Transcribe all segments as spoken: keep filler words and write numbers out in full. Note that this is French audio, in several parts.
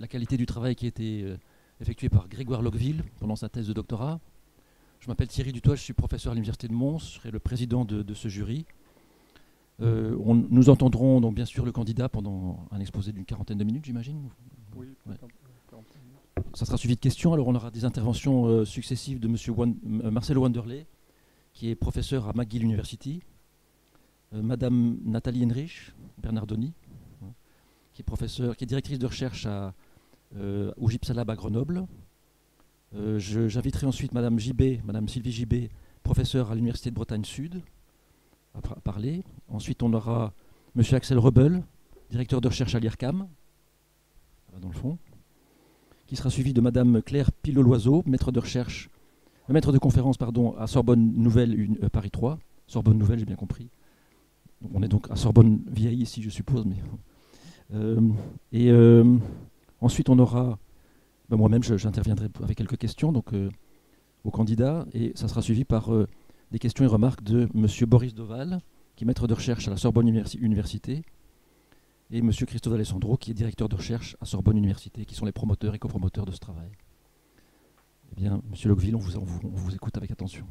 la qualité du travail qui a été euh, effectué par Grégoire Locqueville pendant sa thèse de doctorat. Je m'appelle Thierry Dutoit, je suis professeur à l'Université de Mons, je serai le président de, de ce jury. Euh, on, nous entendrons donc bien sûr le candidat pendant un exposé d'une quarantaine de minutes, j'imagine. Oui, ouais. quarante minutes. Ça sera suivi de questions. Alors on aura des interventions euh, successives de M. Wan, euh, Marcelo Wanderley, qui est professeur à McGill University, euh, Madame Nathalie Henrich Bernardoni, hein, qui est professeure, qui est directrice de recherche à, euh, au Gypsalab à Grenoble. Euh, je, j'inviterai ensuite Madame Gibet, Madame Sylvie Gibet, professeure à l'Université de Bretagne Sud, à, à parler. Ensuite on aura M. Axel Rebel, directeur de recherche à l'IRCAM, dans le fond, qui sera suivi de Madame Claire Pilot-Loiseau, maître de recherche, euh, maître de conférence pardon, à Sorbonne Nouvelle une, euh, Paris trois. Sorbonne Nouvelle, j'ai bien compris. Donc on est donc à Sorbonne Vieille ici, je suppose. Mais euh, et euh, ensuite on aura, ben moi-même je, j'interviendrai avec quelques questions donc euh, aux candidats, et ça sera suivi par euh, des questions et remarques de Monsieur Boris Doval, qui est maître de recherche à la Sorbonne Universi- Université, et M. Christophe Alessandro, qui est directeur de recherche à Sorbonne Université, qui sont les promoteurs et copromoteurs de ce travail. Eh bien, M. Locqueville, on vous, on vous, on vous écoute avec attention.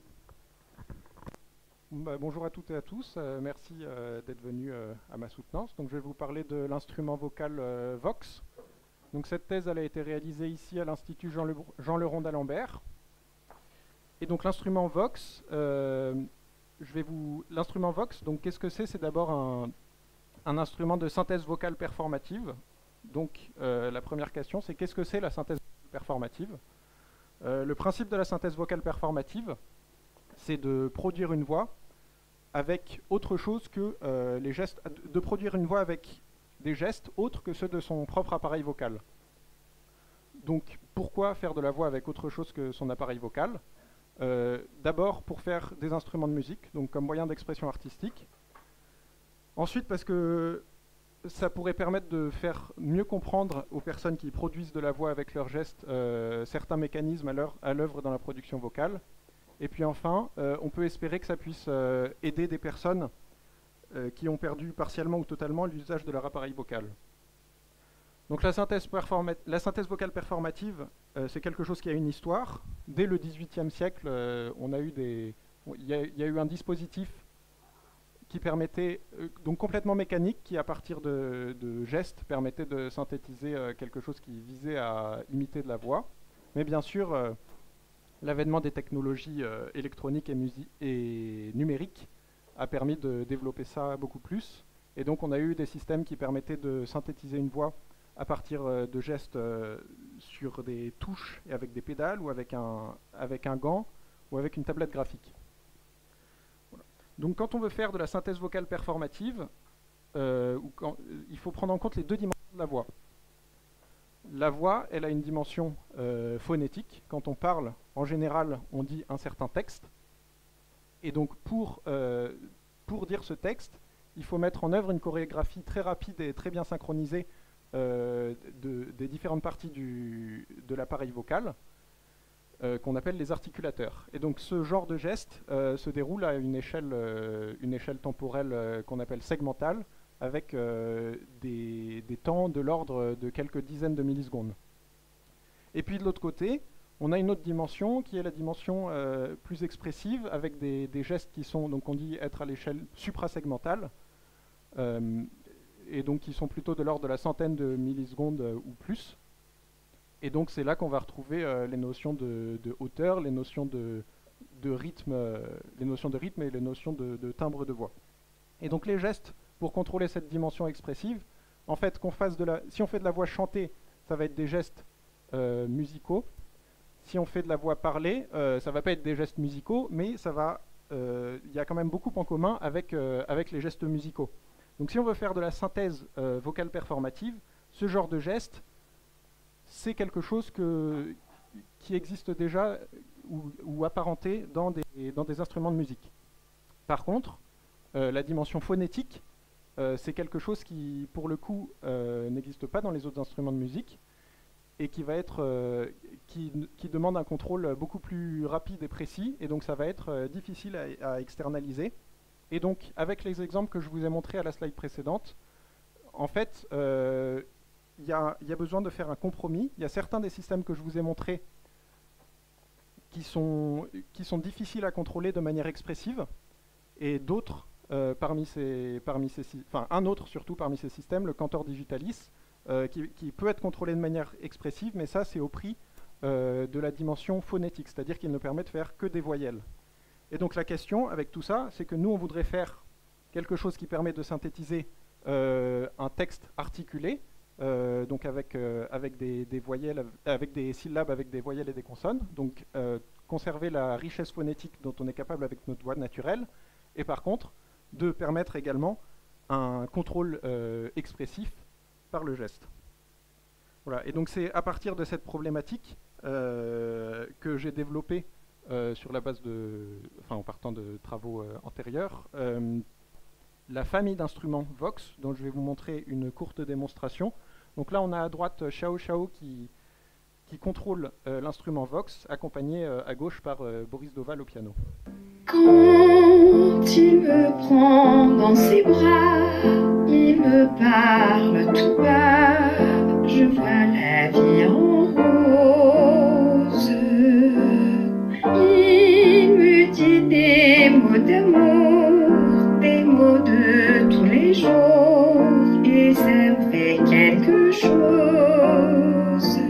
Bah, bonjour à toutes et à tous, euh, merci euh, d'être venus euh, à ma soutenance. Donc, je vais vous parler de l'instrument vocal euh, Vox. Donc, cette thèse elle a été réalisée ici à l'Institut Jean, Le, Jean Leron d'Alembert. Et donc l'instrument Vox, euh, je vais vous... L'instrument Vox, donc qu'est-ce que c'est? C'est d'abord un... un instrument de synthèse vocale performative. Donc euh, la première question, c'est qu'est-ce que c'est la synthèse vocale performative? euh, Le principe de la synthèse vocale performative, c'est de produire une voix avec autre chose que euh, les gestes, de produire une voix avec des gestes autres que ceux de son propre appareil vocal. Donc pourquoi faire de la voix avec autre chose que son appareil vocal? euh, D'abord pour faire des instruments de musique, donc comme moyen d'expression artistique. Ensuite, parce que ça pourrait permettre de faire mieux comprendre aux personnes qui produisent de la voix avec leurs gestes euh, certains mécanismes à l'œuvre dans la production vocale. Et puis enfin, euh, on peut espérer que ça puisse euh, aider des personnes euh, qui ont perdu partiellement ou totalement l'usage de leur appareil vocal. Donc la synthèse, la synthèse vocale performative, euh, c'est quelque chose qui a une histoire. Dès le dix-huitième siècle, euh, on a eu des, il y, y a eu un dispositif qui permettait, euh, donc complètement mécanique, qui à partir de, de gestes permettait de synthétiser euh, quelque chose qui visait à imiter de la voix. Mais bien sûr, euh, l'avènement des technologies euh, électroniques et, et numériques a permis de développer ça beaucoup plus. Et donc on a eu des systèmes qui permettaient de synthétiser une voix à partir euh, de gestes euh, sur des touches et avec des pédales, ou avec un, avec un gant, ou avec une tablette graphique. Donc quand on veut faire de la synthèse vocale performative, euh, ou quand, euh, il faut prendre en compte les deux dimensions de la voix. La voix, elle a une dimension euh, phonétique. Quand on parle, en général, on dit un certain texte. Et donc pour, euh, pour dire ce texte, il faut mettre en œuvre une chorégraphie très rapide et très bien synchronisée euh, de, des différentes parties du, de l'appareil vocal, Euh, qu'on appelle les articulateurs. Et donc ce genre de geste euh, se déroule à une échelle, euh, une échelle temporelle euh, qu'on appelle segmentale, avec euh, des, des temps de l'ordre de quelques dizaines de millisecondes. Et puis de l'autre côté, on a une autre dimension qui est la dimension euh, plus expressive, avec des, des gestes qui sont, donc on dit être à l'échelle suprasegmentale, euh, et donc qui sont plutôt de l'ordre de la centaine de millisecondes euh, ou plus. Et donc c'est là qu'on va retrouver euh, les notions de, de hauteur, les notions de, de rythme, euh, les notions de rythme et les notions de, de timbre de voix. Et donc les gestes pour contrôler cette dimension expressive, en fait, qu'on fasse de la, si on fait de la voix chantée, ça va être des gestes euh, musicaux. Si on fait de la voix parlée, euh, ça va pas être des gestes musicaux, mais ça va, euh, il y a quand même beaucoup en commun avec euh, avec les gestes musicaux. Donc si on veut faire de la synthèse euh, vocale performative, ce genre de geste, c'est quelque chose que, qui existe déjà ou, ou apparenté dans des, dans des instruments de musique. Par contre, euh, la dimension phonétique, euh, c'est quelque chose qui, pour le coup, euh, n'existe pas dans les autres instruments de musique, et qui, va être, euh, qui, qui demande un contrôle beaucoup plus rapide et précis, et donc ça va être euh, difficile à, à externaliser. Et donc, avec les exemples que je vous ai montrés à la slide précédente, en fait, euh, il y a, y a besoin de faire un compromis. Il y a certains des systèmes que je vous ai montrés qui sont, qui sont difficiles à contrôler de manière expressive, et d'autres, euh, parmi ces, parmi ces, enfin un autre surtout parmi ces systèmes, le Cantor Digitalis, euh, qui, qui peut être contrôlé de manière expressive, mais ça c'est au prix euh, de la dimension phonétique, c'est-à-dire qu'il ne permet de faire que des voyelles. Et donc la question avec tout ça, c'est que nous on voudrait faire quelque chose qui permet de synthétiser euh, un texte articulé, Euh, donc avec, euh, avec des, des voyelles, avec des syllabes, avec des voyelles et des consonnes. Donc euh, conserver la richesse phonétique dont on est capable avec notre voix naturelle, et par contre de permettre également un contrôle euh, expressif par le geste. Voilà. Et donc c'est à partir de cette problématique euh, que j'ai développé euh, sur la base de, enfin en partant de travaux euh, antérieurs, euh, la famille d'instruments Vox, dont je vais vous montrer une courte démonstration. Donc là, on a à droite Xiao Xiao qui, qui contrôle euh, l'instrument Vox, accompagné euh, à gauche par euh, Boris Doval au piano. Quand il me prend dans ses bras, il me parle tout bas, je vois la vie en rose. Il me dit des mots d'amour, des mots de tous les jours, et ça me fait quelque chose.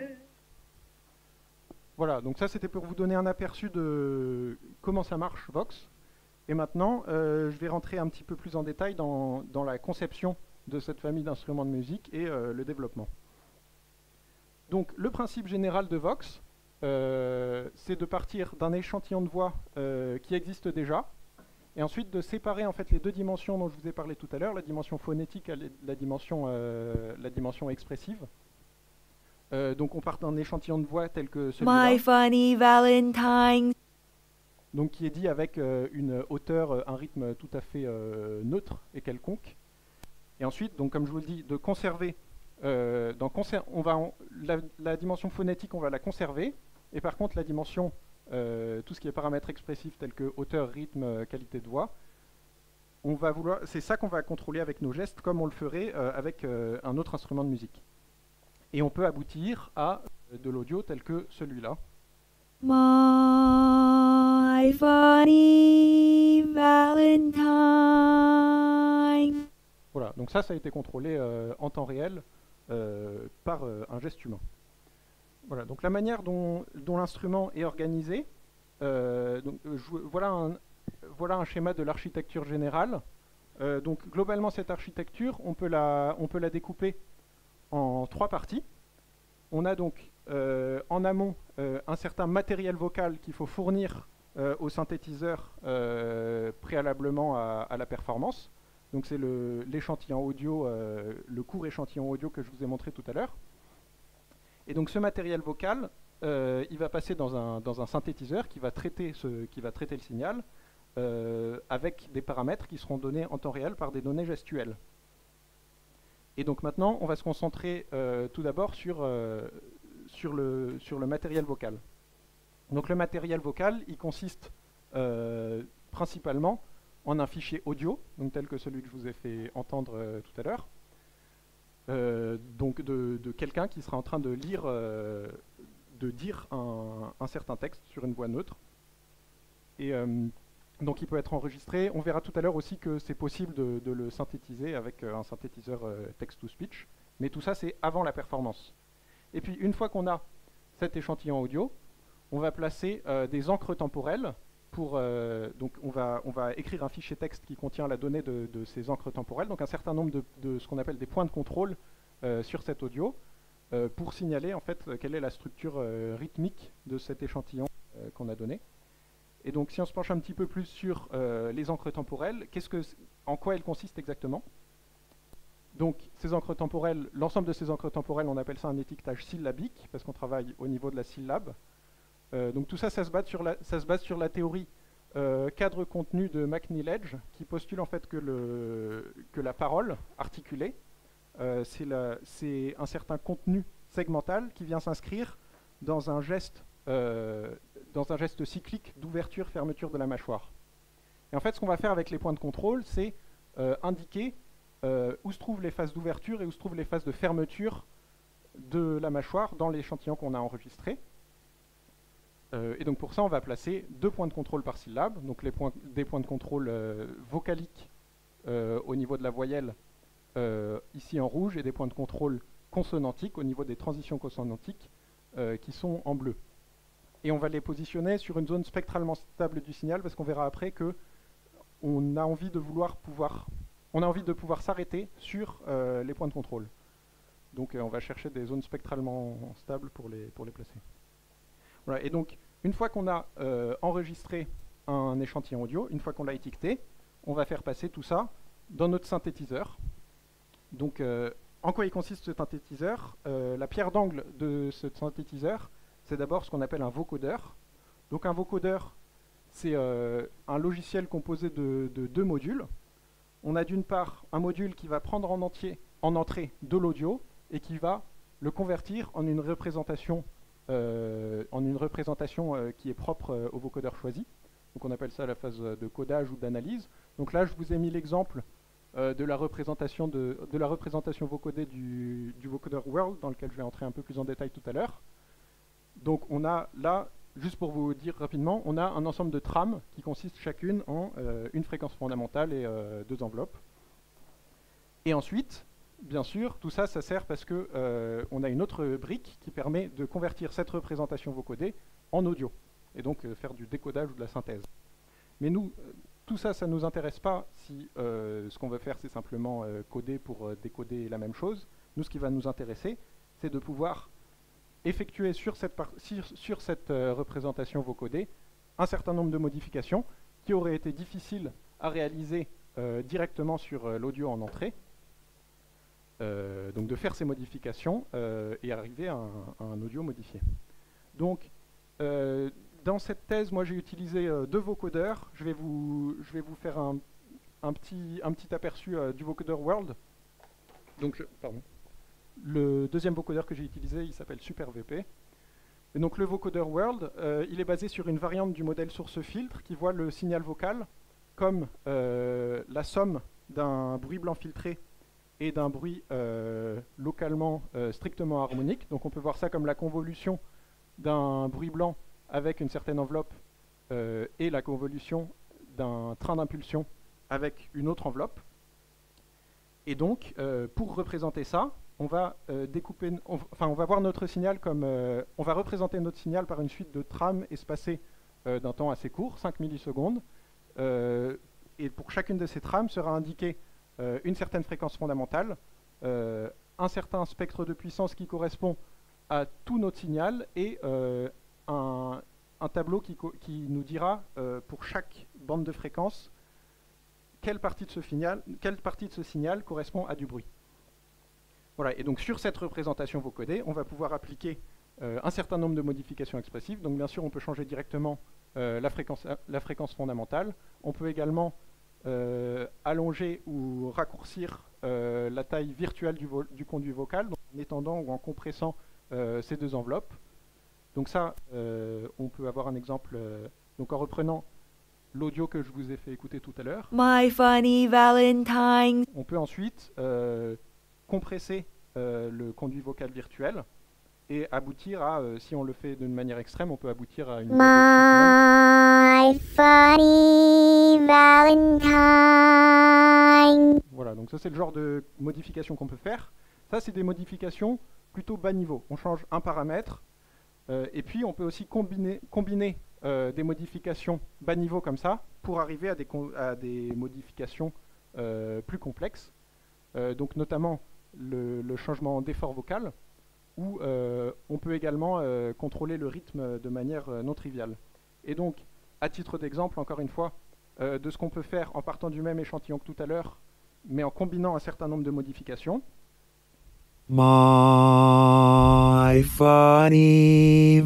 Voilà, donc ça c'était pour vous donner un aperçu de comment ça marche Vox. Et maintenant, euh, je vais rentrer un petit peu plus en détail dans, dans la conception de cette famille d'instruments de musique et euh, le développement. Donc le principe général de Vox, euh, c'est de partir d'un échantillon de voix euh, qui existe déjà, et ensuite de séparer en fait les deux dimensions dont je vous ai parlé tout à l'heure, la dimension phonétique et la dimension, euh, la dimension expressive. Euh, donc on part d'un échantillon de voix tel que celui-là. My funny Valentine. Donc qui est dit avec euh, une hauteur, euh, un rythme tout à fait euh, neutre et quelconque. Et ensuite, donc comme je vous le dis, de conserver, euh, dans conser on va en, la, la dimension phonétique, on va la conserver, et par contre la dimension, euh, tout ce qui est paramètres expressifs tels que hauteur, rythme, euh, qualité de voix, on va vouloir, c'est ça qu'on va contrôler avec nos gestes, comme on le ferait euh, avec euh, un autre instrument de musique. Et on peut aboutir à euh, de l'audio tel que celui-là. My funny Valentine. Voilà, donc ça, ça a été contrôlé euh, en temps réel euh, par euh, un geste humain. Voilà, donc la manière dont, dont l'instrument est organisé, euh, donc, euh, je, voilà, un, voilà un schéma de l'architecture générale. Euh, donc globalement, cette architecture, on peut la, on peut la découper en trois parties. On a donc euh, en amont euh, un certain matériel vocal qu'il faut fournir euh, au synthétiseur euh, préalablement à, à la performance. Donc c'est l'échantillon audio, euh, le court échantillon audio que je vous ai montré tout à l'heure. Et donc ce matériel vocal, euh, il va passer dans un, dans un synthétiseur qui va traiter, ce, qui va traiter le signal euh, avec des paramètres qui seront donnés en temps réel par des données gestuelles. Et donc maintenant, on va se concentrer euh, tout d'abord sur, euh, sur, le, sur le matériel vocal. Donc le matériel vocal, il consiste euh, principalement en un fichier audio, donc tel que celui que je vous ai fait entendre euh, tout à l'heure, euh, donc de, de quelqu'un qui sera en train de lire, euh, de dire un, un certain texte sur une voix neutre. Et euh, donc il peut être enregistré. On verra tout à l'heure aussi que c'est possible de, de le synthétiser avec euh, un synthétiseur euh, text-to-speech, mais tout ça c'est avant la performance. Et puis une fois qu'on a cet échantillon audio, on va placer euh, des encres temporelles. Pour, euh, donc on va, on va écrire un fichier texte qui contient la donnée de, de ces encres temporelles, donc un certain nombre de, de ce qu'on appelle des points de contrôle euh, sur cet audio, euh, pour signaler en fait quelle est la structure euh, rythmique de cet échantillon euh, qu'on a donné. Et donc si on se penche un petit peu plus sur euh, les encres temporelles, qu'est-ce que, en quoi elles consistent exactement? Donc ces encres temporelles, l'ensemble de ces encres temporelles, on appelle ça un étiquetage syllabique, parce qu'on travaille au niveau de la syllabe. Euh, donc tout ça, ça se base sur la, ça se base sur la théorie euh, cadre-contenu de McNeil-Edge, qui postule en fait que, le, que la parole articulée, euh, c'est un certain contenu segmental qui vient s'inscrire dans un geste, euh, dans un geste cyclique d'ouverture-fermeture de la mâchoire. Et en fait, ce qu'on va faire avec les points de contrôle, c'est euh, indiquer euh, où se trouvent les phases d'ouverture et où se trouvent les phases de fermeture de la mâchoire dans l'échantillon qu'on a enregistré. Euh, et donc pour ça, on va placer deux points de contrôle par syllabe, donc les points, des points de contrôle euh, vocaliques euh, au niveau de la voyelle, euh, ici en rouge, et des points de contrôle consonantiques au niveau des transitions consonantiques euh, qui sont en bleu. Et on va les positionner sur une zone spectralement stable du signal, parce qu'on verra après que on a envie de vouloir pouvoir, on a envie de pouvoir s'arrêter sur euh, les points de contrôle. Donc euh, on va chercher des zones spectralement stables pour les, pour les placer. Voilà, et donc, une fois qu'on a euh, enregistré un échantillon audio, une fois qu'on l'a étiqueté, on va faire passer tout ça dans notre synthétiseur. Donc, euh, en quoi il consiste ce synthétiseur? euh, La pierre d'angle de ce synthétiseur, c'est d'abord ce qu'on appelle un vocodeur. Donc, un vocodeur, c'est euh, un logiciel composé de, de deux modules. On a d'une part un module qui va prendre en entier, en entrée, de l'audio et qui va le convertir en une représentation Euh, en une représentation euh, qui est propre euh, au vocodeur choisi. Donc on appelle ça la phase de codage ou d'analyse. Donc là, je vous ai mis l'exemple euh, de la représentation de, de la représentation vocodée du, du vocodeur World, dans lequel je vais entrer un peu plus en détail tout à l'heure. Donc on a là, juste pour vous dire rapidement, on a un ensemble de trames qui consistent chacune en euh, une fréquence fondamentale et euh, deux enveloppes. Et ensuite, bien sûr, tout ça, ça sert parce qu'on euh, a une autre brique qui permet de convertir cette représentation vocodée en audio, et donc euh, faire du décodage ou de la synthèse. Mais nous, euh, tout ça, ça ne nous intéresse pas si euh, ce qu'on veut faire, c'est simplement euh, coder pour euh, décoder la même chose. Nous, ce qui va nous intéresser, c'est de pouvoir effectuer sur cette, sur, sur cette euh, représentation vocodée un certain nombre de modifications qui auraient été difficiles à réaliser euh, directement sur euh, l'audio en entrée. Euh, donc de faire ces modifications euh, et arriver à un, à un audio modifié. Donc euh, dans cette thèse, moi j'ai utilisé euh, deux vocodeurs. Je vais vous, je vais vous faire un, un, petit, un petit aperçu euh, du vocodeur World. Donc, je, pardon. Le deuxième vocodeur que j'ai utilisé, il s'appelle SuperVP. Et donc le vocodeur World, euh, il est basé sur une variante du modèle source-filtre qui voit le signal vocal comme euh, la somme d'un bruit blanc filtré et d'un bruit euh, localement euh, strictement harmonique. Donc on peut voir ça comme la convolution d'un bruit blanc avec une certaine enveloppe euh, et la convolution d'un train d'impulsion avec une autre enveloppe. Et donc, euh, pour représenter ça, on va euh, découper, on, enfin on va voir notre signal comme, euh, on va représenter notre signal par une suite de trames espacées euh, d'un temps assez court, cinq millisecondes. Euh, et pour chacune de ces trames sera indiqué Euh, une certaine fréquence fondamentale, euh, un certain spectre de puissance qui correspond à tout notre signal et euh, un, un tableau qui, qui nous dira euh, pour chaque bande de fréquence quelle partie de ce signal, quelle partie de ce signal correspond à du bruit. Voilà, et donc sur cette représentation vocodée, on va pouvoir appliquer euh, un certain nombre de modifications expressives. Donc bien sûr, on peut changer directement euh, la, fréquence, la fréquence fondamentale. On peut également Euh, allonger ou raccourcir euh, la taille virtuelle du, du conduit vocal, donc en étendant ou en compressant euh, ces deux enveloppes. Donc ça, euh, on peut avoir un exemple, euh, donc en reprenant l'audio que je vous ai fait écouter tout à l'heure. My funny Valentine. On peut ensuite euh, compresser euh, le conduit vocal virtuel et aboutir à, euh, si on le fait d'une manière extrême, on peut aboutir à une... My funny Valentine. Voilà, donc ça c'est le genre de modification qu'on peut faire. Ça c'est des modifications plutôt bas niveau. On change un paramètre euh, et puis on peut aussi combiner, combiner euh, des modifications bas niveau comme ça pour arriver à des, à des modifications euh, plus complexes. Euh, donc notamment le, le changement d'effort vocal, où euh, on peut également euh, contrôler le rythme de manière euh, non triviale. Et donc, à titre d'exemple, encore une fois, euh, de ce qu'on peut faire en partant du même échantillon que tout à l'heure, mais en combinant un certain nombre de modifications. My funny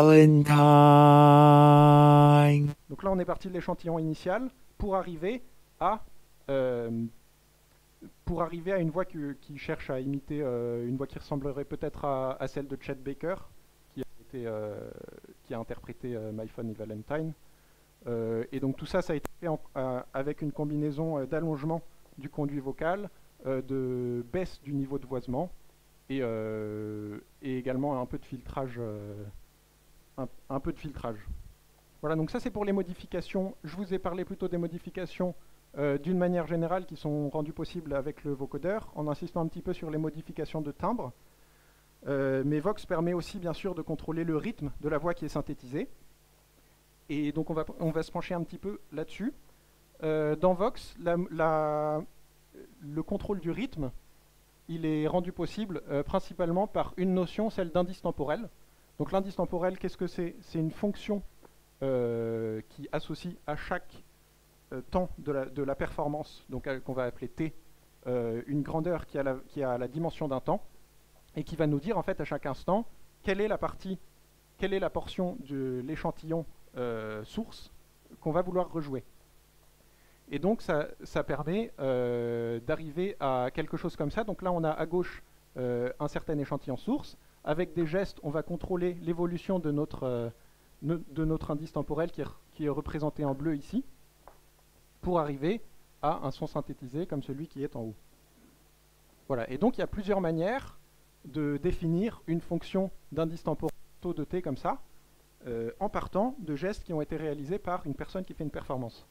Valentine. Donc là, on est parti de l'échantillon initial pour arriver à... Euh, pour arriver à une voix qui, qui cherche à imiter euh, une voix qui ressemblerait peut-être à, à celle de Chet Baker, qui a, été, euh, qui a interprété euh, My Funny Valentine. Euh, et donc tout ça, ça a été fait en, euh, avec une combinaison euh, d'allongement du conduit vocal, euh, de baisse du niveau de voisement et, euh, et également un peu de filtrage. Euh, un, un peu de filtrage. Voilà, donc ça c'est pour les modifications. Je vous ai parlé plutôt des modifications euh, d'une manière générale qui sont rendues possibles avec le vocodeur, en insistant un petit peu sur les modifications de timbre. Euh, mais Vox permet aussi bien sûr de contrôler le rythme de la voix qui est synthétisée. Et donc on va, on va se pencher un petit peu là-dessus. Euh, dans Vox, la, la, le contrôle du rythme, il est rendu possible euh, principalement par une notion, celle d'indice temporel. Donc l'indice temporel, qu'est-ce que c'est? C'est une fonction euh, qui associe à chaque euh, temps de la, de la performance, donc euh, qu'on va appeler T, euh, une grandeur qui a, la, qui a la dimension d'un temps, et qui va nous dire en fait à chaque instant quelle est la partie, quelle est la portion de l'échantillon euh, source qu'on va vouloir rejouer. Et donc ça, ça permet euh, d'arriver à quelque chose comme ça. Donc là on a à gauche euh, un certain échantillon source. Avec des gestes, on va contrôler l'évolution de notre, euh, ne, de notre indice temporel qui est, qui est représenté en bleu ici, pour arriver à un son synthétisé comme celui qui est en haut. Voilà. Et donc il y a plusieurs manières de définir une fonction d'indice temporel taux de T comme ça, euh, en partant de gestes qui ont été réalisés par une personne qui fait une performance.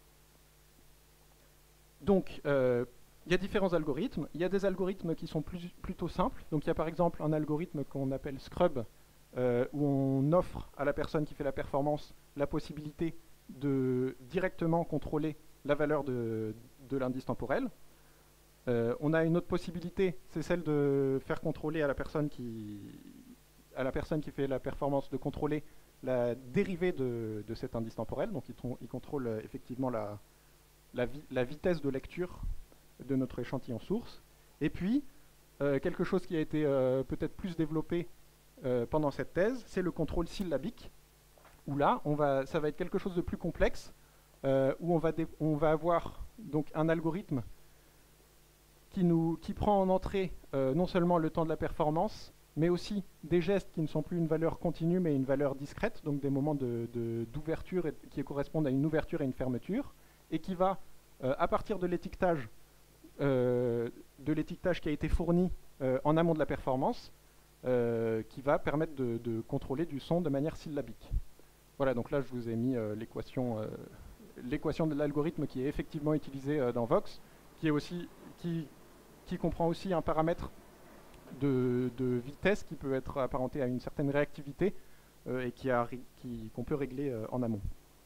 Donc, euh, il y a différents algorithmes. Il y a des algorithmes qui sont plus, plutôt simples. Donc il y a par exemple un algorithme qu'on appelle Scrub, euh, où on offre à la personne qui fait la performance la possibilité de directement contrôler la valeur de, de l'indice temporel. Euh, on a une autre possibilité, c'est celle de faire contrôler à la personne qui, à la personne qui fait la performance de contrôler la dérivée de, de cet indice temporel. Donc il, il contrôle euh, effectivement la, la, vi la vitesse de lecture de notre échantillon source. Et puis, euh, quelque chose qui a été euh, peut-être plus développé euh, pendant cette thèse, c'est le contrôle syllabique, où là, on va, ça va être quelque chose de plus complexe, euh, où on va, on va avoir donc, un algorithme qui, nous, qui prend en entrée euh, non seulement le temps de la performance, mais aussi des gestes qui ne sont plus une valeur continue, mais une valeur discrète, donc des moments d'ouverture de, de, qui correspondent à une ouverture et une fermeture, et qui va, euh, à partir de l'étiquetage Euh, de l'étiquetage qui a été fourni euh, en amont de la performance, euh, qui va permettre de, de contrôler du son de manière syllabique. Voilà, donc là je vous ai mis euh, l'équation euh, l'équation de l'algorithme qui est effectivement utilisée euh, dans Vox, qui, est aussi, qui, qui comprend aussi un paramètre de, de vitesse qui peut être apparenté à une certaine réactivité euh, et qui a, qui, qu'on peut régler euh, en amont.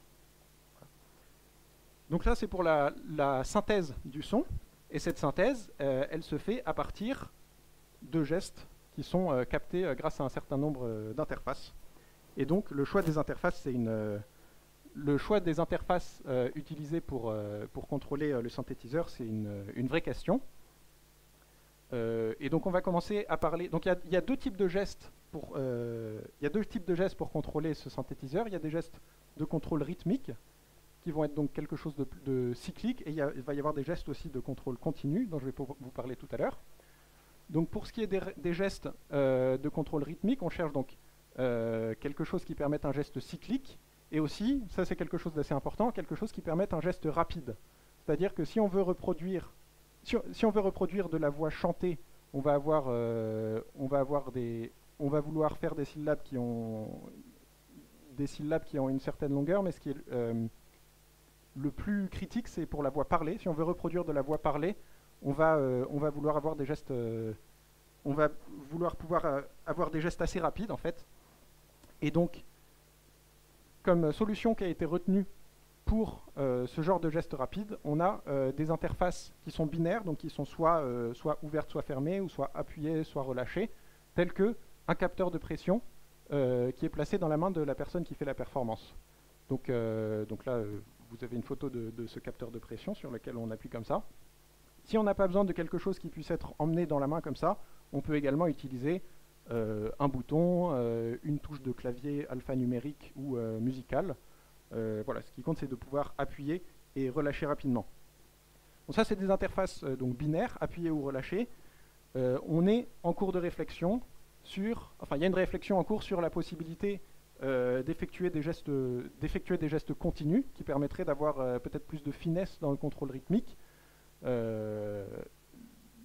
Donc là c'est pour la, la synthèse du son. Et cette synthèse, euh, elle se fait à partir de gestes qui sont euh, captés euh, grâce à un certain nombre euh, d'interfaces. Et donc, le choix des interfaces, c'est une, euh, le choix des interfaces euh, utilisées pour, euh, pour contrôler euh, le synthétiseur, c'est une, une vraie question. Euh, et donc, on va commencer à parler. Donc, il y, y a deux types de gestes pour, euh, y a deux types de gestes pour contrôler ce synthétiseur. Il y a des gestes de contrôle rythmique, qui vont être donc quelque chose de, de cyclique, et il, y a, il va y avoir des gestes aussi de contrôle continu, dont je vais vous parler tout à l'heure. Donc pour ce qui est des, des gestes euh, de contrôle rythmique, on cherche donc euh, quelque chose qui permette un geste cyclique, et aussi, ça c'est quelque chose d'assez important, quelque chose qui permette un geste rapide. C'est-à-dire que si on veut reproduire, si on, si on veut reproduire de la voix chantée, on va avoir, euh, on va avoir des, on va vouloir faire des syllabes qui ont, des syllabes qui ont une certaine longueur, mais ce qui est euh, le plus critique, c'est pour la voix parlée. Si on veut reproduire de la voix parlée, on va, euh, on va vouloir avoir des gestes, euh, on va vouloir pouvoir euh, avoir des gestes assez rapides en fait. Et donc, comme solution qui a été retenue pour euh, ce genre de gestes rapides, on a euh, des interfaces qui sont binaires, donc qui sont soit, euh, soit ouvertes, soit fermées, ou soit appuyées, soit relâchées, telles que un capteur de pression euh, qui est placé dans la main de la personne qui fait la performance. Donc, euh, donc là, euh, vous avez une photo de, de ce capteur de pression sur lequel on appuie comme ça. Si on n'a pas besoin de quelque chose qui puisse être emmené dans la main comme ça, on peut également utiliser euh, un bouton, euh, une touche de clavier alphanumérique ou euh, musicale. Euh, voilà, ce qui compte, c'est de pouvoir appuyer et relâcher rapidement. Donc ça, c'est des interfaces euh, donc binaires, appuyées ou relâchées. Euh, on est en cours de réflexion sur... Enfin, il y a une réflexion en cours sur la possibilité Euh, d'effectuer des gestes, d'effectuer des gestes continus qui permettraient d'avoir euh, peut-être plus de finesse dans le contrôle rythmique. Euh,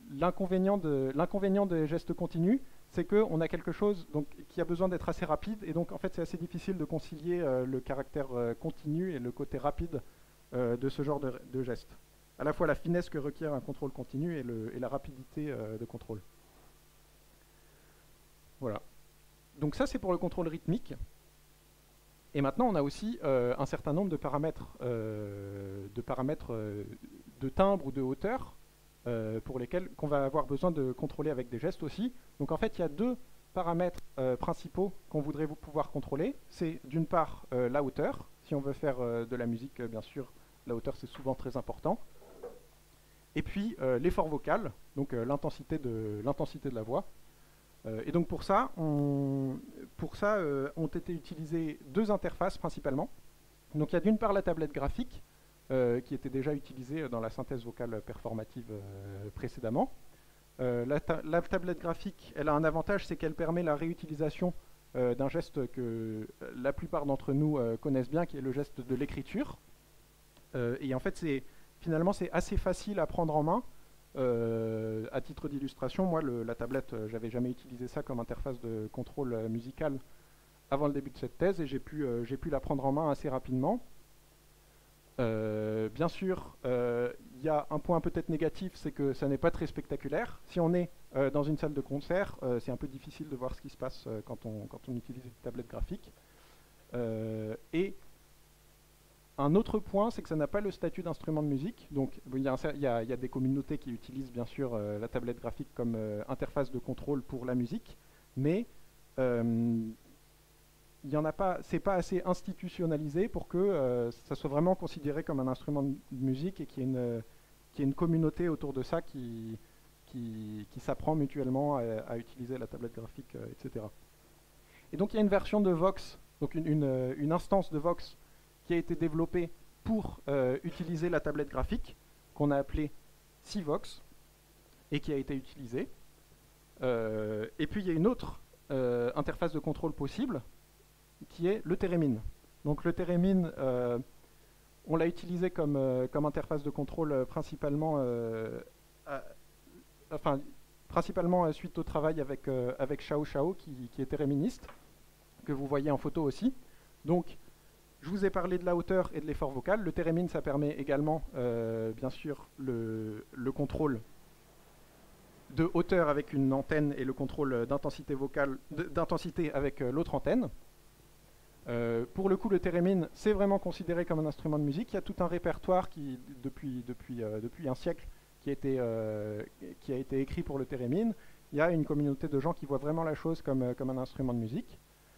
l'inconvénient de, l'inconvénient des gestes continus, c'est qu'on a quelque chose donc, qui a besoin d'être assez rapide, et donc en fait c'est assez difficile de concilier euh, le caractère euh, continu et le côté rapide euh, de ce genre de, de geste. À la fois la finesse que requiert un contrôle continu et, le, et la rapidité euh, de contrôle. Voilà. Donc ça c'est pour le contrôle rythmique. Et maintenant on a aussi euh, un certain nombre de paramètres, euh, de, paramètres euh, de timbre ou de hauteur euh, pour lesquels qu'on va avoir besoin de contrôler avec des gestes aussi. Donc en fait il y a deux paramètres euh, principaux qu'on voudrait vous pouvoir contrôler. C'est d'une part euh, la hauteur. Si on veut faire euh, de la musique, euh, bien sûr, la hauteur c'est souvent très important. Et puis euh, l'effort vocal, donc euh, l'intensité de, l'intensité de la voix. Euh, et donc pour ça, on, pour ça euh, ont été utilisées deux interfaces principalement. Donc il y a d'une part la tablette graphique, euh, qui était déjà utilisée dans la synthèse vocale performative euh, précédemment. Euh, la, ta la tablette graphique, elle a un avantage, c'est qu'elle permet la réutilisation euh, d'un geste que la plupart d'entre nous euh, connaissent bien, qui est le geste de l'écriture. Euh, et en fait, c'est finalement, c'est assez facile à prendre en main. Euh, à titre d'illustration, moi, le, la tablette, euh, j'avais jamais utilisé ça comme interface de contrôle euh, musical avant le début de cette thèse, et j'ai pu, euh, j'ai pu la prendre en main assez rapidement. Euh, bien sûr, il euh, y a un point peut-être négatif, c'est que ça n'est pas très spectaculaire. Si on est euh, dans une salle de concert, euh, c'est un peu difficile de voir ce qui se passe euh, quand, on, quand on utilise une tablette graphique. Euh, et un autre point, c'est que ça n'a pas le statut d'instrument de musique. Donc, il y, y, y a des communautés qui utilisent bien sûr euh, la tablette graphique comme euh, interface de contrôle pour la musique, mais euh, il y en a pas, c'est pas assez institutionnalisé pour que euh, ça soit vraiment considéré comme un instrument de musique et qu'il y ait une, qu'il y ait une communauté autour de ça qui, qui, qui s'apprend mutuellement à, à utiliser la tablette graphique, euh, et cetera. Et donc, il y a une version de Vox, donc une, une, une instance de Vox qui a été développée pour euh, utiliser la tablette graphique, qu'on a appelée C-Vox, et qui a été utilisée. Euh, et puis il y a une autre euh, interface de contrôle possible, qui est le Theremin. Donc le Theremin, euh, on l'a utilisé comme, euh, comme interface de contrôle euh, principalement, euh, à, enfin, principalement euh, suite au travail avec, euh, avec Xiao Xiao, qui, qui est théréministe, que vous voyez en photo aussi. Donc, je vous ai parlé de la hauteur et de l'effort vocal. Le Theremin, ça permet également, euh, bien sûr, le, le contrôle de hauteur avec une antenne et le contrôle d'intensité vocale, d'intensité avec euh, l'autre antenne. Euh, pour le coup, le Theremin, c'est vraiment considéré comme un instrument de musique. Il y a tout un répertoire qui, depuis, depuis, euh, depuis un siècle, qui a, été, euh, qui a été écrit pour le Theremin. Il y a une communauté de gens qui voient vraiment la chose comme, comme un instrument de musique.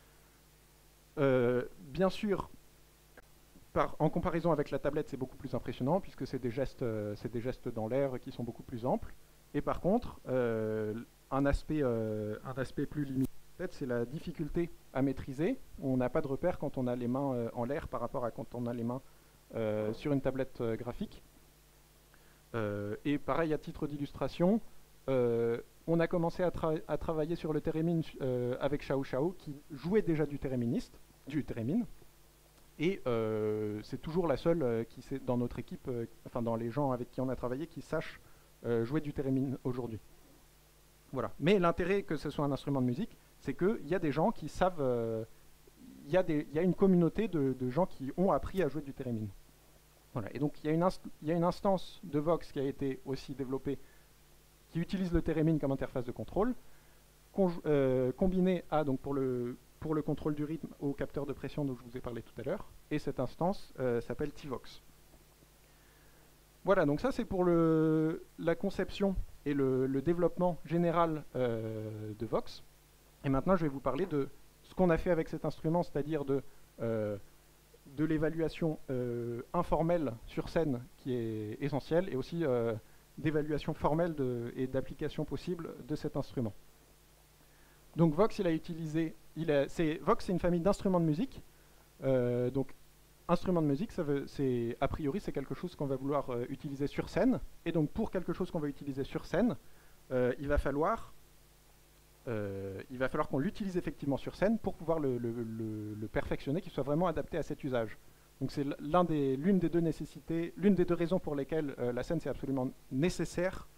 Euh, bien sûr, Par, en comparaison avec la tablette, c'est beaucoup plus impressionnant puisque c'est des gestes, euh, c'est des gestes dans l'air qui sont beaucoup plus amples. Et par contre, euh, un, aspect, euh, un aspect plus limité, peut-être, c'est la difficulté à maîtriser. On n'a pas de repère quand on a les mains euh, en l'air par rapport à quand on a les mains euh, sur une tablette euh, graphique. Euh, et pareil, à titre d'illustration, euh, on a commencé à, tra à travailler sur le Theremin euh, avec Xiao Xiao, qui jouait déjà du théréministe, du Theremin. Et euh, c'est toujours la seule euh, qui sait, dans notre équipe, euh, enfin dans les gens avec qui on a travaillé, qui sachent euh, jouer du Theremin aujourd'hui. Voilà. Mais l'intérêt que ce soit un instrument de musique, c'est qu'il y a des gens qui savent, euh, il y a des, il y a une communauté de, de gens qui ont appris à jouer du Theremin. Voilà. Et donc il y a une inst il y a une instance de Vox qui a été aussi développée, qui utilise le Theremin comme interface de contrôle, euh, combinée à, donc pour le pour le contrôle du rythme au capteur de pression dont je vous ai parlé tout à l'heure, et cette instance euh, s'appelle T-Vox. Voilà, donc ça c'est pour le, la conception et le, le développement général euh, de Vox. Et maintenant je vais vous parler de ce qu'on a fait avec cet instrument, c'est-à-dire de, euh, de l'évaluation euh, informelle sur scène qui est essentielle, et aussi euh, d'évaluation formelle de, et d'application possible de cet instrument. Donc Vox, il a utilisé, il a, c'est, Vox, c'est une famille d'instruments de musique. Euh, donc, instrument de musique, ça veut, c'est, a priori, c'est quelque chose qu'on va vouloir euh, utiliser sur scène. Et donc, pour quelque chose qu'on va utiliser sur scène, euh, il va falloir, euh, il va falloir qu'on l'utilise effectivement sur scène pour pouvoir le, le, le, le perfectionner, qu'il soit vraiment adapté à cet usage. Donc, c'est l'un des, l'une des deux nécessités, l'une des deux raisons pour lesquelles euh, la scène c'est absolument nécessaire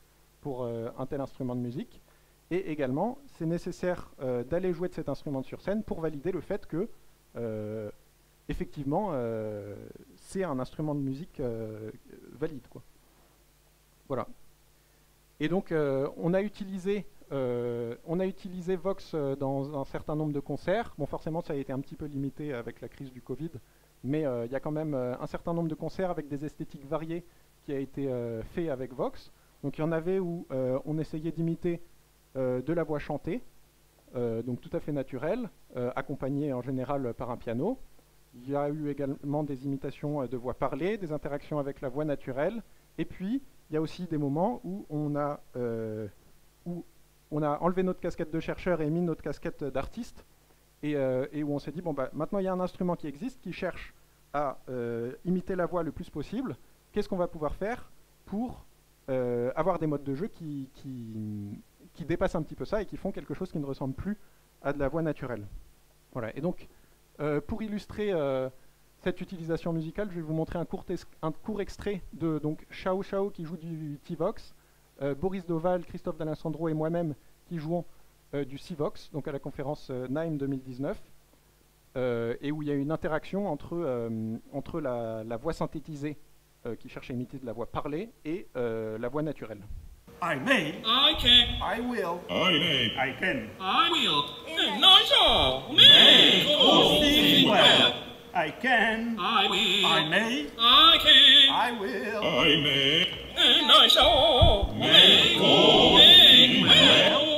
pour euh, un tel instrument de musique. Et également, c'est nécessaire euh, d'aller jouer de cet instrument sur scène pour valider le fait que, euh, effectivement, euh, c'est un instrument de musique euh, valide, quoi. Voilà. Et donc, euh, on a utilisé, euh, on a utilisé Vox euh, dans un certain nombre de concerts. Bon, forcément, ça a été un petit peu limité avec la crise du Covid, mais il euh, y a quand même euh, un certain nombre de concerts avec des esthétiques variées qui a été euh, fait avec Vox. Donc, il y en avait où euh, on essayait d'imiter euh, de la voix chantée, euh, donc tout à fait naturelle, euh, accompagnée en général par un piano. Il y a eu également des imitations euh, de voix parlée, des interactions avec la voix naturelle, et puis il y a aussi des moments où on a, euh, où on a enlevé notre casquette de chercheur et mis notre casquette d'artiste, et, euh, et où on s'est dit, bon, bah, maintenant il y a un instrument qui existe, qui cherche à euh, imiter la voix le plus possible. Qu'est-ce qu'on va pouvoir faire pour euh, avoir des modes de jeu qui, qui, qui dépassent un petit peu ça et qui font quelque chose qui ne ressemble plus à de la voix naturelle. Voilà. Et donc, euh, pour illustrer euh, cette utilisation musicale, je vais vous montrer un court, un court extrait de donc, Chao Chao qui joue du T-Vox, euh, Boris Doval, Christophe D'Alessandro et moi-même qui jouons euh, du C-Vox, donc à la conférence euh, NAIM deux mille dix-neuf, euh, et où il y a une interaction entre, euh, entre la, la voix synthétisée euh, qui cherche à imiter de la voix parlée et euh, la voix naturelle. I may. I can. I will. I may. I can. I will. And I shall. May. Go sing well. I can. I will. I may. I can. I will. I may. And I shall. May. Go sing well.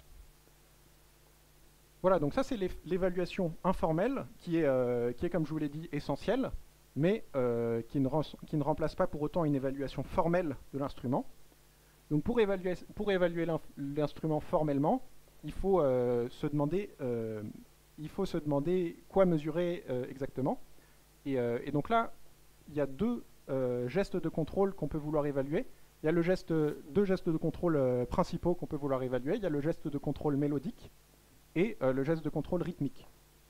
Voilà, donc ça c'est l'évaluation informelle qui est, euh, qui est, comme je vous l'ai dit, essentielle, mais euh, qui, ne qui ne remplace pas pour autant une évaluation formelle de l'instrument. Donc pour évaluer, pour évaluer l'instrument formellement, il faut, euh, se demander, euh, il faut se demander quoi mesurer euh, exactement. Et, euh, et donc là, il y a deux euh, gestes de contrôle qu'on peut vouloir évaluer. Il y a le geste, deux gestes de contrôle euh, principaux qu'on peut vouloir évaluer. Il y a le geste de contrôle mélodique et euh, le geste de contrôle rythmique.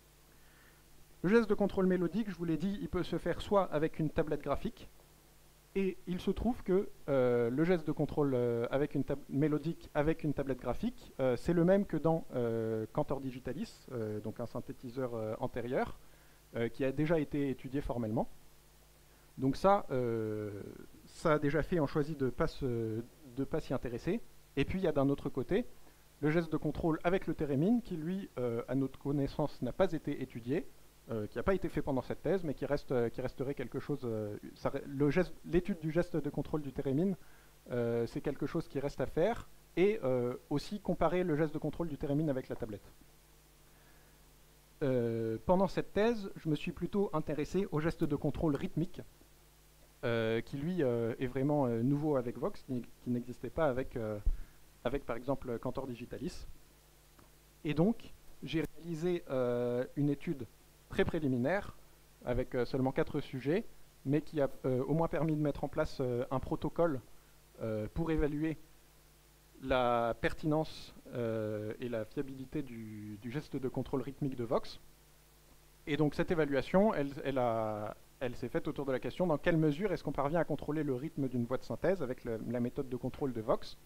Le geste de contrôle mélodique, je vous l'ai dit, il peut se faire soit avec une tablette graphique, et il se trouve que euh, le geste de contrôle euh, avec une mélodique avec une tablette graphique, euh, c'est le même que dans euh, Cantor Digitalis, euh, donc un synthétiseur euh, antérieur, euh, qui a déjà été étudié formellement. Donc ça, euh, ça a déjà fait, on choisit de ne pas s'y intéresser. Et puis il y a d'un autre côté le geste de contrôle avec le thérémine, qui lui, euh, à notre connaissance, n'a pas été étudié, euh, qui n'a pas été fait pendant cette thèse, mais qui, reste, euh, qui resterait quelque chose... Euh, l'étude du geste de contrôle du thérémine, euh, c'est quelque chose qui reste à faire, et euh, aussi comparer le geste de contrôle du thérémine avec la tablette. Euh, pendant cette thèse, je me suis plutôt intéressé au geste de contrôle rythmique, euh, qui lui euh, est vraiment euh, nouveau avec Vox, qui, qui n'existait pas avec... Euh, avec par exemple Cantor Digitalis. Et donc, j'ai réalisé euh, une étude très préliminaire, avec euh, seulement quatre sujets, mais qui a euh, au moins permis de mettre en place euh, un protocole euh, pour évaluer la pertinence euh, et la fiabilité du, du geste de contrôle rythmique de Vox. Et donc cette évaluation, elle, elle, a, elle s'est faite autour de la question dans quelle mesure est-ce qu'on parvient à contrôler le rythme d'une voix de synthèse avec le, la méthode de contrôle de Vox.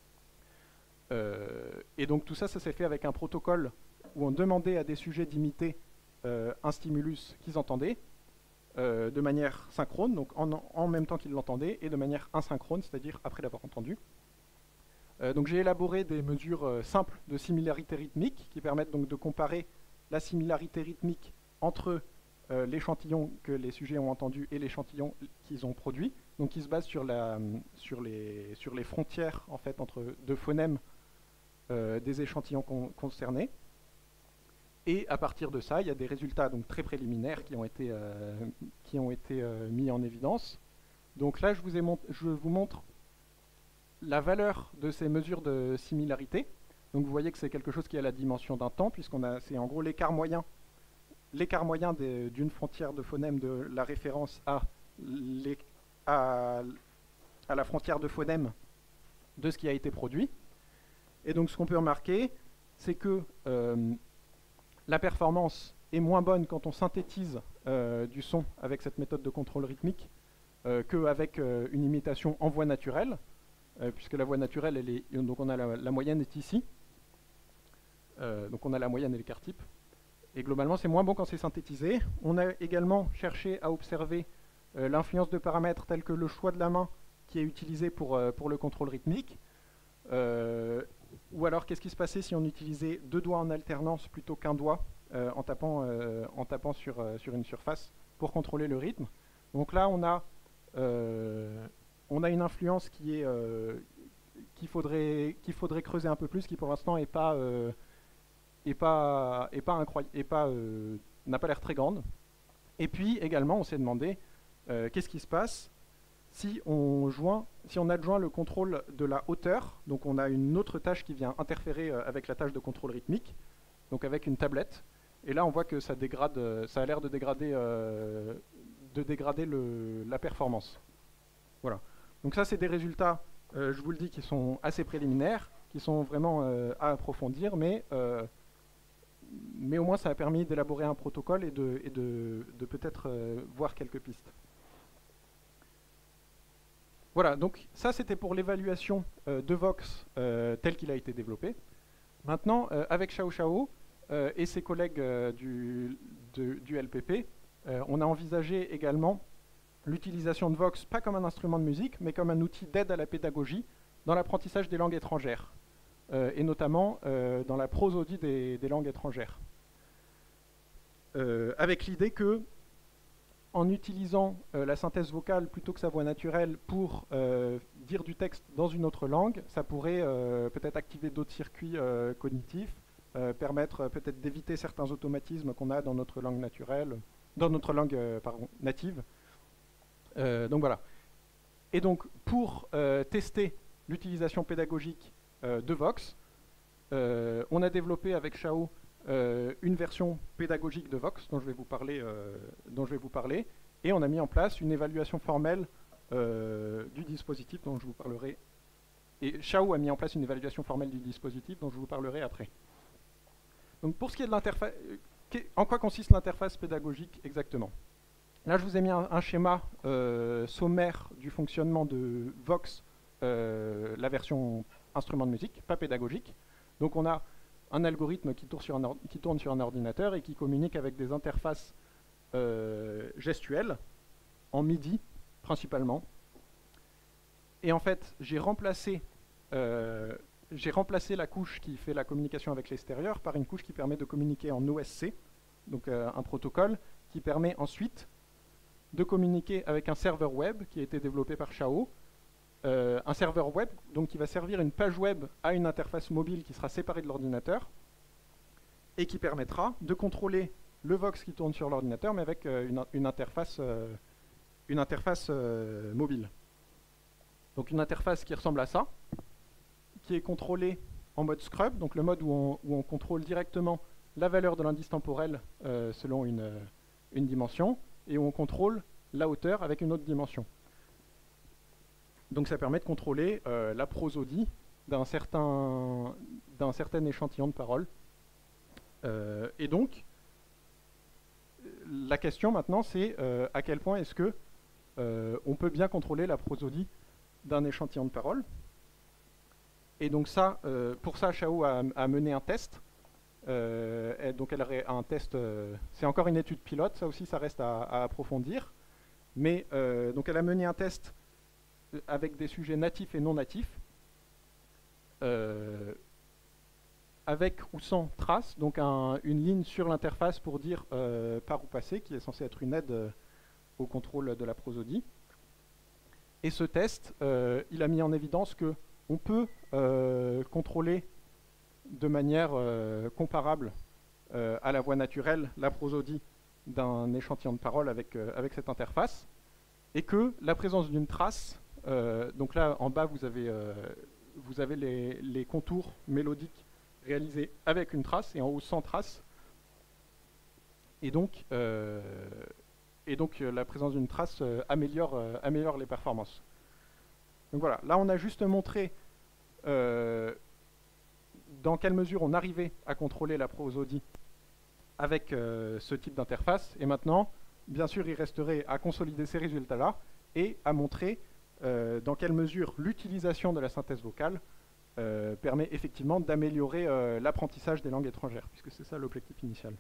Euh, et donc tout ça, ça s'est fait avec un protocole où on demandait à des sujets d'imiter euh, un stimulus qu'ils entendaient euh, de manière synchrone, donc en, en même temps qu'ils l'entendaient, et de manière asynchrone, c'est-à-dire après l'avoir entendu. Euh, donc j'ai élaboré des mesures euh, simples de similarité rythmique qui permettent donc de comparer la similarité rythmique entre euh, l'échantillon que les sujets ont entendu et l'échantillon qu'ils ont produit, donc qui se base sur, la, sur, les, sur les frontières en fait, entre deux phonèmes Euh, des échantillons con concernés. Et à partir de ça, il y a des résultats donc, très préliminaires qui ont été, euh, qui ont été euh, mis en évidence. Donc là, je vous, ai je vous montre la valeur de ces mesures de similarité. Donc vous voyez que c'est quelque chose qui a la dimension d'un temps, puisqu'on a, c'est en gros l'écart moyen, l'écart moyen d'une frontière de phonème de la référence à, les, à, à la frontière de phonème de ce qui a été produit. Et donc ce qu'on peut remarquer, c'est que euh, la performance est moins bonne quand on synthétise euh, du son avec cette méthode de contrôle rythmique euh, qu'avec euh, une imitation en voix naturelle. euh, puisque la voix naturelle, elle est, donc on a la, la moyenne est ici. Euh, donc on a la moyenne et l'écart type. Et globalement, c'est moins bon quand c'est synthétisé. On a également cherché à observer euh, l'influence de paramètres tels que le choix de la main qui est utilisé pour, euh, pour le contrôle rythmique. Euh, ou alors, qu'est-ce qui se passait si on utilisait deux doigts en alternance plutôt qu'un doigt euh, en tapant, euh, en tapant sur, euh, sur une surface pour contrôler le rythme. Donc là, on a, euh, on a une influence qui est, euh, qu'il faudrait, qu'il faudrait creuser un peu plus, qui pour l'instant n'est pas... Euh, et pas, et pas incroyable, et pas, euh, n'a pas l'air très grande. Et puis également, on s'est demandé euh, qu'est-ce qui se passe si on joint, si on adjoint le contrôle de la hauteur. Donc on a une autre tâche qui vient interférer euh, avec la tâche de contrôle rythmique, donc avec une tablette. Et là, on voit que ça dégrade, euh, ça a l'air de dégrader, euh, de dégrader le, la performance. Voilà. Donc ça, c'est des résultats, euh, je vous le dis, qui sont assez préliminaires, qui sont vraiment euh, à approfondir, mais euh, mais au moins ça a permis d'élaborer un protocole et de, et de, de peut-être euh, voir quelques pistes. Voilà, donc ça c'était pour l'évaluation euh, de Vox euh, tel qu'il a été développé. Maintenant, euh, avec Xiao Xiao euh, et ses collègues euh, du, de, du L P P, euh, on a envisagé également l'utilisation de Vox, pas comme un instrument de musique, mais comme un outil d'aide à la pédagogie dans l'apprentissage des langues étrangères. Euh, et notamment euh, dans la prosodie des, des langues étrangères. Euh, avec l'idée que, en utilisant euh, la synthèse vocale plutôt que sa voix naturelle pour euh, dire du texte dans une autre langue, ça pourrait euh, peut-être activer d'autres circuits euh, cognitifs, euh, permettre euh, peut-être d'éviter certains automatismes qu'on a dans notre langue naturelle, dans notre langue euh, pardon, native. Euh, donc voilà. Et donc, pour euh, tester l'utilisation pédagogique Euh, de Vox, euh, on a développé avec Xiao euh, une version pédagogique de Vox dont je vais vous parler, euh, dont je vais vous parler, et on a mis en place une évaluation formelle euh, du dispositif dont je vous parlerai. Et Xiao a mis en place une évaluation formelle du dispositif dont je vous parlerai après. Donc pour ce qui est de l'interface, euh, en quoi consiste l'interface pédagogique exactement? Là, je vous ai mis un, un schéma euh, sommaire du fonctionnement de Vox, euh, la version instrument de musique, pas pédagogique. Donc on a un algorithme qui tourne sur un, qui tourne sur un ordinateur et qui communique avec des interfaces euh, gestuelles, en MIDI principalement. Et en fait, j'ai remplacé, euh, j'ai remplacé la couche qui fait la communication avec l'extérieur par une couche qui permet de communiquer en O S C, donc euh, un protocole qui permet ensuite de communiquer avec un serveur web qui a été développé par Xiao. Euh, un serveur web donc, qui va servir une page web à une interface mobile qui sera séparée de l'ordinateur et qui permettra de contrôler le Vox qui tourne sur l'ordinateur mais avec euh, une, une interface, euh, une interface euh, mobile. Donc une interface qui ressemble à ça, qui est contrôlée en mode scrub, donc le mode où on, où on contrôle directement la valeur de l'indice temporel euh, selon une, euh, une dimension et où on contrôle la hauteur avec une autre dimension. Donc ça permet de contrôler euh, la prosodie d'un certain, d'un certain échantillon de paroles. Euh, et donc, la question maintenant, c'est euh, à quel point est-ce que euh, on peut bien contrôler la prosodie d'un échantillon de paroles. Et donc ça, euh, pour ça, Xiao a, a mené un test. Euh, et donc elle a un test, euh, c'est encore une étude pilote, ça aussi, ça reste à, à approfondir. Mais euh, donc elle a mené un test avec des sujets natifs et non natifs, euh, avec ou sans trace, donc un, une ligne sur l'interface pour dire euh, par où passer, qui est censé être une aide euh, au contrôle de la prosodie. Et ce test, euh, il a mis en évidence qu'on peut euh, contrôler de manière euh, comparable euh, à la voix naturelle la prosodie d'un échantillon de parole avec, euh, avec cette interface, et que la présence d'une trace, Euh, donc là, en bas, vous avez, euh, vous avez les, les contours mélodiques réalisés avec une trace, et en haut, sans trace. Et donc, euh, et donc euh, la présence d'une trace euh, améliore, euh, améliore les performances. Donc voilà, là, on a juste montré euh, dans quelle mesure on arrivait à contrôler la prosodie avec euh, ce type d'interface. Et maintenant, bien sûr, il resterait à consolider ces résultats-là et à montrer euh, dans quelle mesure l'utilisation de la synthèse vocale euh, permet effectivement d'améliorer euh, l'apprentissage des langues étrangères, puisque c'est ça l'objectif initial.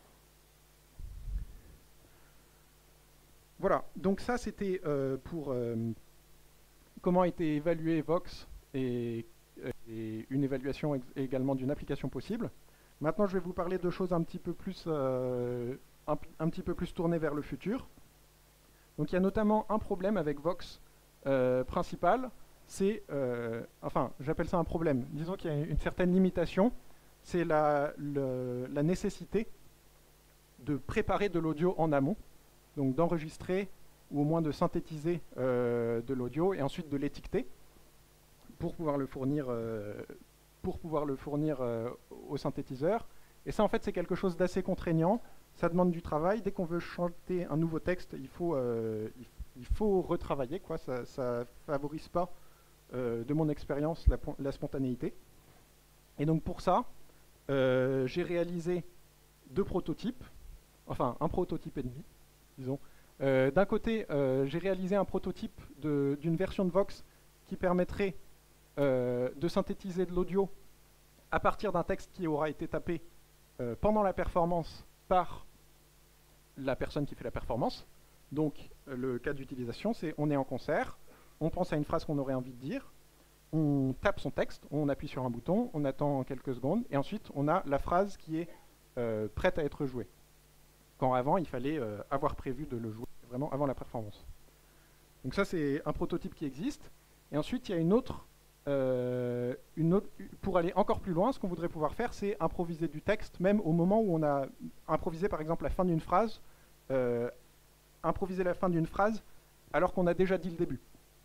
Voilà, donc ça c'était euh, pour euh, comment a été évalué Vox et, et une évaluation également d'une application possible. Maintenant je vais vous parler de choses un petit peu plus, euh, un, un petit peu plus tournées vers le futur. Donc il y a notamment un problème avec Vox euh, principal, c'est, euh, enfin j'appelle ça un problème, disons qu'il y a une certaine limitation, c'est la, le, la nécessité de préparer de l'audio en amont, donc d'enregistrer ou au moins de synthétiser euh, de l'audio et ensuite de l'étiqueter pour pouvoir le fournir, euh, pour pouvoir le fournir euh, au synthétiseur. Et ça en fait c'est quelque chose d'assez contraignant, ça demande du travail. Dès qu'on veut chanter un nouveau texte, il faut, euh, il, il faut retravailler, quoi. Ça ne favorise pas, euh, de mon expérience, la, la spontanéité. Et donc pour ça, euh, j'ai réalisé deux prototypes, enfin un prototype et demi, disons. Euh, D'un côté, euh, j'ai réalisé un prototype d'une version de Vox qui permettrait euh, de synthétiser de l'audio à partir d'un texte qui aura été tapé euh, pendant la performance par la personne qui fait la performance. Donc euh, le cas d'utilisation, c'est on est en concert, on pense à une phrase qu'on aurait envie de dire, on tape son texte, on appuie sur un bouton, on attend quelques secondes, et ensuite on a la phrase qui est euh, prête à être jouée. Quand avant, il fallait euh, avoir prévu de le jouer vraiment avant la performance. Donc ça, c'est un prototype qui existe. Et ensuite, il y a une autre, euh, une autre... Pour aller encore plus loin, ce qu'on voudrait pouvoir faire, c'est improviser du texte, même au moment où on a improvisé, par exemple, la fin d'une phrase, euh, improviser la fin d'une phrase alors qu'on a déjà dit le début.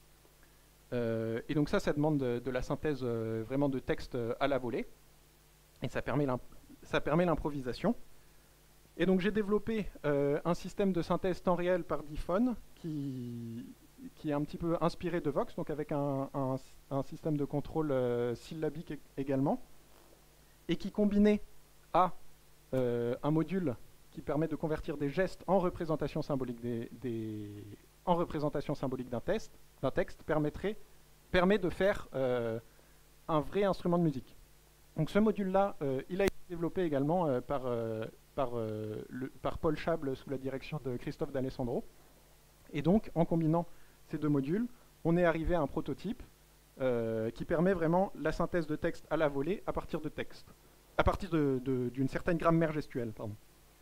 Euh, et donc ça, ça demande de, de la synthèse euh, vraiment de texte euh, à la volée. Et ça permet l'improvisation. Et donc j'ai développé euh, un système de synthèse temps réel par diphone qui, qui est un petit peu inspiré de Vox, donc avec un, un, un système de contrôle euh, syllabique e également, et qui combiné à euh, un module qui permet de convertir des gestes en représentation symbolique des, des, en représentation symbolique d'un texte, d'un texte permettrait, permet de faire euh, un vrai instrument de musique. Donc ce module-là, euh, il a été développé également euh, par euh, Par, euh, le, par Paul Chable sous la direction de Christophe D'Alessandro. Et donc, en combinant ces deux modules, on est arrivé à un prototype euh, qui permet vraiment la synthèse de texte à la volée à partir de texte, à partir d'une certaine grammaire gestuelle. Pardon.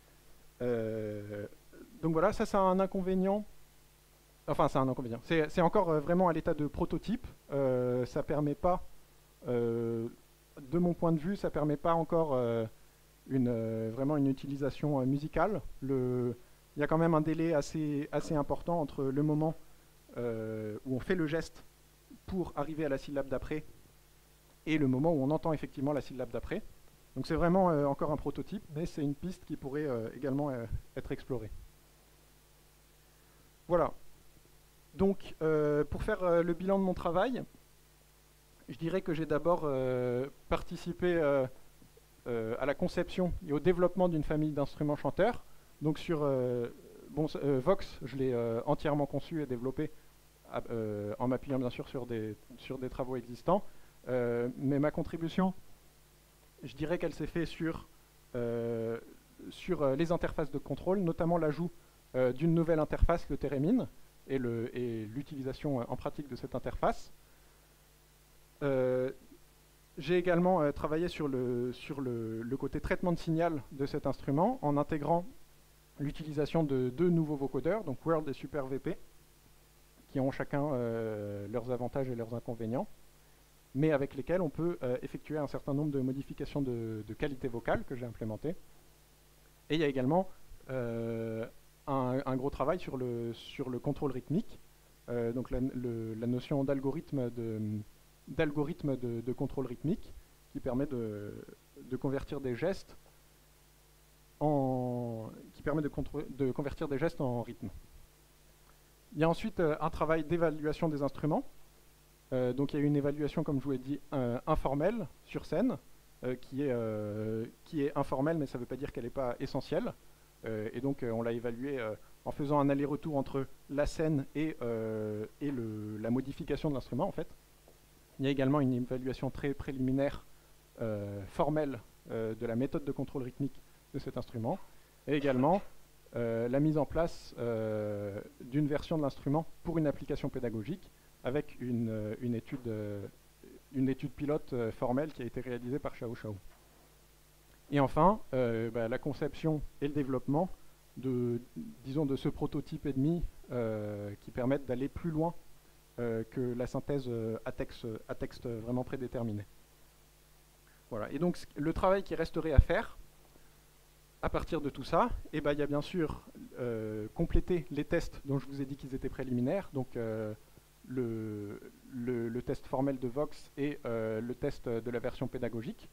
Euh, donc voilà, ça c'est un inconvénient. Enfin, c'est un inconvénient. C'est encore euh, vraiment à l'état de prototype. Euh, ça permet pas, euh, de mon point de vue, ça permet pas encore euh, Une, euh, vraiment une utilisation euh, musicale. Le, il y a quand même un délai assez, assez important entre le moment euh, où on fait le geste pour arriver à la syllabe d'après et le moment où on entend effectivement la syllabe d'après. Donc c'est vraiment euh, encore un prototype, mais c'est une piste qui pourrait euh, également euh, être explorée. Voilà. Donc euh, pour faire euh, le bilan de mon travail, je dirais que j'ai d'abord euh, participé euh, Euh, à la conception et au développement d'une famille d'instruments chanteurs. Donc sur euh, bon, euh, Vox, je l'ai euh, entièrement conçu et développé à, euh, en m'appuyant bien sûr sur des, sur des travaux existants. Euh, mais ma contribution, je dirais qu'elle s'est faite sur, euh, sur euh, les interfaces de contrôle, notamment l'ajout euh, d'une nouvelle interface, le Theremin, et l'utilisation euh, en pratique de cette interface. Euh, J'ai également euh, travaillé sur, le, sur le, le côté traitement de signal de cet instrument en intégrant l'utilisation de deux nouveaux vocodeurs, donc World et Super V P, qui ont chacun euh, leurs avantages et leurs inconvénients, mais avec lesquels on peut euh, effectuer un certain nombre de modifications de, de qualité vocale que j'ai implémentées. Et il y a également euh, un, un gros travail sur le, sur le contrôle rythmique, euh, donc la, le, la notion d'algorithme de... d'algorithme de, de contrôle rythmique qui permet de, de convertir des gestes en qui permet de, de convertir des gestes en rythme. Il y a ensuite euh, un travail d'évaluation des instruments. Euh, donc il y a une évaluation, comme je vous l'ai dit, euh, informelle sur scène, euh, qui, est, euh, qui est informelle, mais ça ne veut pas dire qu'elle n'est pas essentielle. Euh, et donc, euh, on l'a évalué euh, en faisant un aller-retour entre la scène et, euh, et le, la modification de l'instrument, en fait. Il y a également une évaluation très préliminaire, euh, formelle, euh, de la méthode de contrôle rythmique de cet instrument, et également euh, la mise en place euh, d'une version de l'instrument pour une application pédagogique, avec une, euh, une, étude, euh, une étude pilote euh, formelle qui a été réalisée par Xiao Xiao. Et enfin, euh, bah, la conception et le développement de, disons, de ce prototype et demi euh, qui permettent d'aller plus loin euh, que la synthèse euh, à, texte, à texte vraiment prédéterminé. Voilà. Et donc, le travail qui resterait à faire à partir de tout ça, eh ben, il y a bien sûr euh, compléter les tests dont je vous ai dit qu'ils étaient préliminaires, donc euh, le, le, le test formel de Vox et euh, le test de la version pédagogique.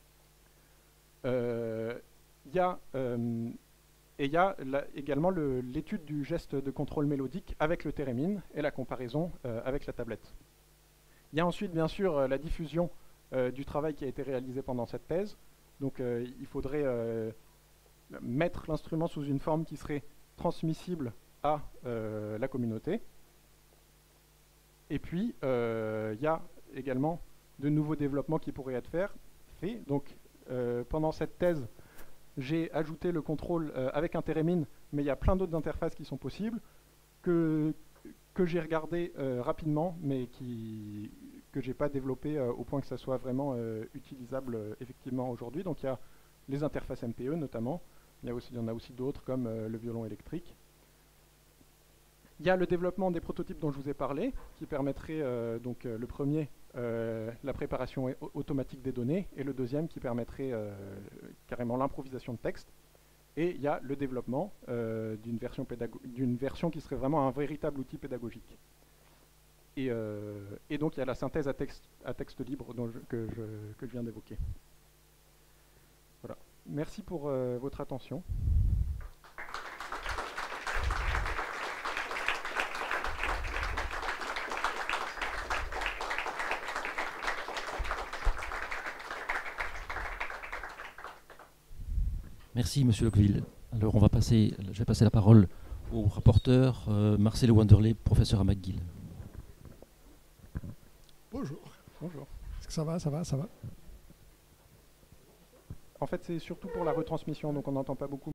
Euh, y a, euh, et il y a la, également l'étude du geste de contrôle mélodique avec le thérémine et la comparaison euh, avec la tablette. Il y a ensuite bien sûr euh, la diffusion euh, du travail qui a été réalisé pendant cette thèse. Donc euh, il faudrait euh, mettre l'instrument sous une forme qui serait transmissible à euh, la communauté. Et puis euh, il y a également de nouveaux développements qui pourraient être faits. Donc Euh, pendant cette thèse, j'ai ajouté le contrôle euh, avec un thérémine, mais il y a plein d'autres interfaces qui sont possibles, que, que j'ai regardé euh, rapidement, mais qui, que je n'ai pas développé euh, au point que ça soit vraiment euh, utilisable euh, effectivement aujourd'hui. Donc il y a les interfaces M P E notamment, il y, a aussi, il y en a aussi d'autres comme euh, le violon électrique. Il y a le développement des prototypes dont je vous ai parlé, qui permettrait euh, donc euh, le premier, euh, la préparation automatique des données, et le deuxième qui permettrait euh, carrément l'improvisation de texte. Et il y a le développement euh, d'une version, d'une version qui serait vraiment un véritable outil pédagogique. Et, euh, et donc il y a la synthèse à texte, à texte libre dont je, que, je, que je viens d'évoquer. Voilà. Merci pour euh, votre attention. Merci, Monsieur Locqueville. Alors, on va passer, je vais passer la parole au rapporteur euh, Marcelo Wanderley, professeur à McGill. Bonjour. Bonjour. Est-ce que ça va, ça va, ça va? En fait, c'est surtout pour la retransmission, donc on n'entend pas beaucoup.